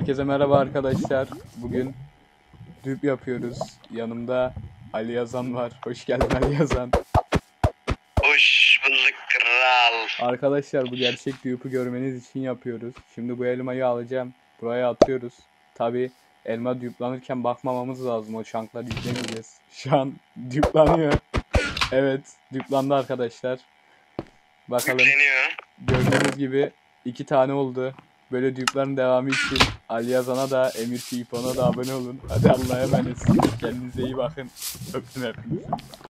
Herkese merhaba arkadaşlar. Bugün düp yapıyoruz. Yanımda Ali Yazan var. Hoş geldin Ali Yazan. Hoş bulduk kral. Arkadaşlar bu gerçek düpü görmeniz için yapıyoruz. Şimdi bu elmayı alacağım. Buraya atıyoruz. Tabi elma düplanırken bakmamamız lazım. O şankları yüklemeyeceğiz. Şu an düplanıyor. Evet, düplandı arkadaşlar. Bakalım. Yükleniyor. Gördüğünüz gibi 2 tane oldu. Böyle düplerin devamı için Ali Yazan'a da Emir Pipon'a da abone olun. Hadi Allah'a emanet. Kendinize iyi bakın. Öptüm hepinizi.